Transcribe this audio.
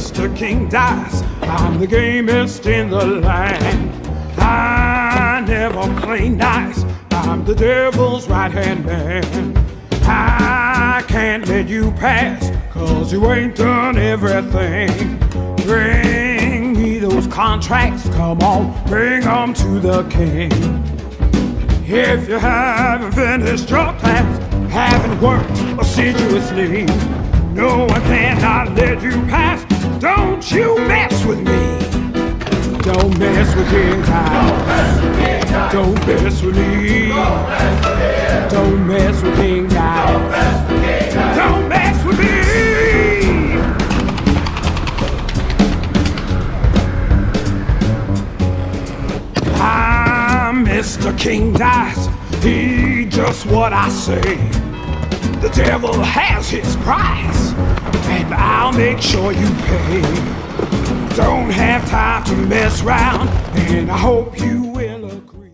Mr. King Dice. I'm the gamest in the land. I never play nice. I'm the devil's right-hand man. I can't let you pass, 'cause you ain't done everything. Bring me those contracts, come on, bring them to the king. If you haven't finished your class, haven't worked assiduously, no one cannot let you pass. Don't you mess with me. Don't mess with King Dice. Don't mess with me. Don't mess with King Dice. Don't mess with me. I'm Mr. King Dice. He just what I say. The devil has his price, and I'll make sure you pay. Don't have time to mess around, and I hope you will agree.